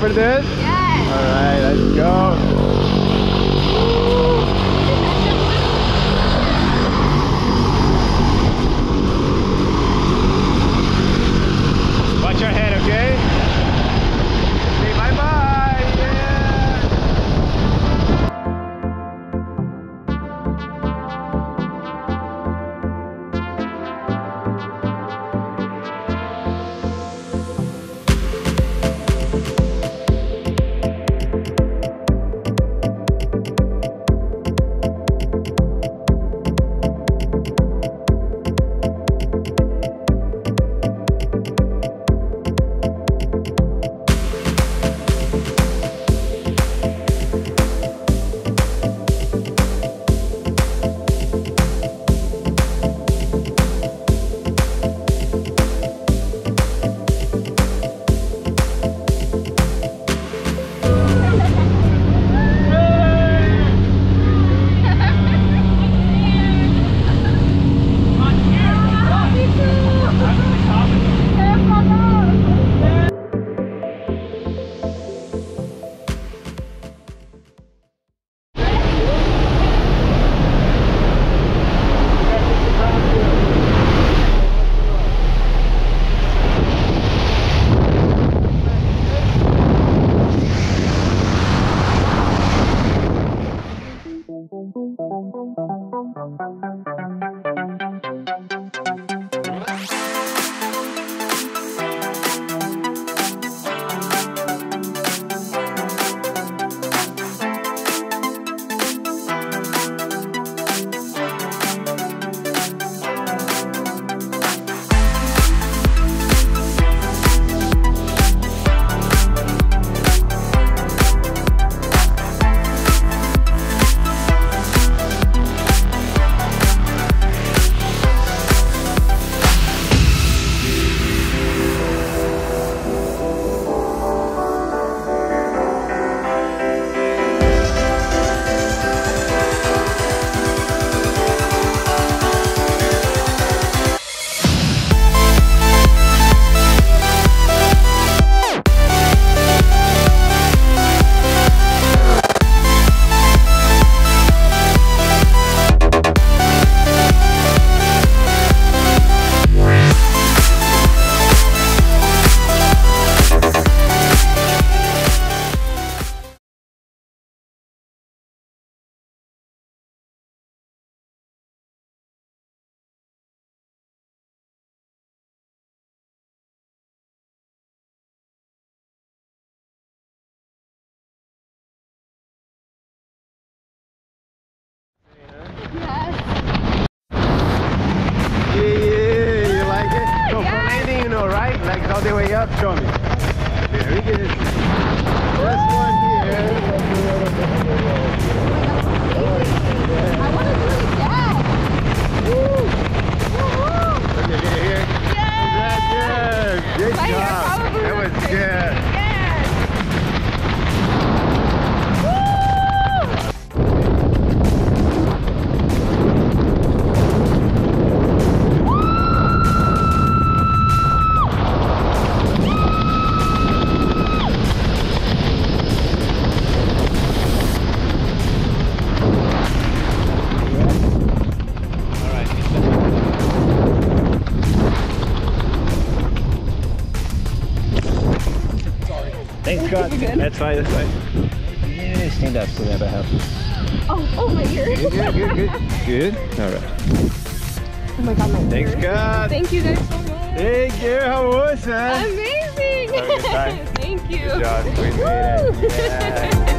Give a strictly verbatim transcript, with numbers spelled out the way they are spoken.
for this? Yes. All right, let's go. Watch your head, okay? Okay, bye-bye. Yeah. Yes. Yeah, yeah, you like it? So for landing, you know, right? Like all the way up, show me. Very good. This one here. I want to do it again. Woo! Woo-hoo! Look at here. Yes. Congrats, good My hair job. probably That was looks crazy. good. Yes. Thanks, Scott. That's fine, that's fine. Yeah, stand up so that I have. Oh, oh, my ear. Good, good, good, good. Good? All right. Oh my god, my Thanks, ear. Scott. Thank you guys so much. Thank you. How was that? Amazing. Have a good time. Thank you. Good job. We made it. Yeah.